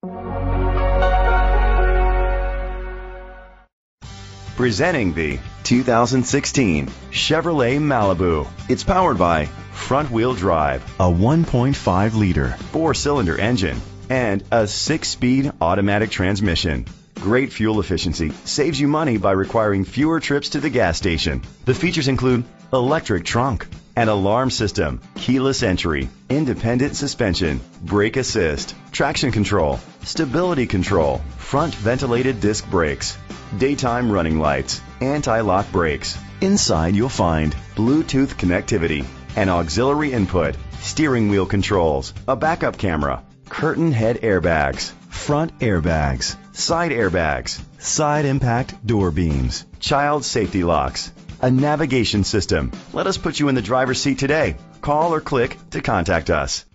Presenting the 2016 Chevrolet Malibu. It's powered by front-wheel drive, a 1.5-liter four-cylinder engine, and a 6-speed automatic transmission. Great fuel efficiency saves you money by requiring fewer trips to the gas station. The features include electric trunk, an alarm system, keyless entry, independent suspension, brake assist, traction control, stability control, front ventilated disc brakes, daytime running lights, anti-lock brakes. Inside you'll find Bluetooth connectivity, an auxiliary input, steering wheel controls, a backup camera, curtain head airbags, front airbags, side impact door beams, child safety locks, a navigation system. Let us put you in the driver's seat today. Call or click to contact us.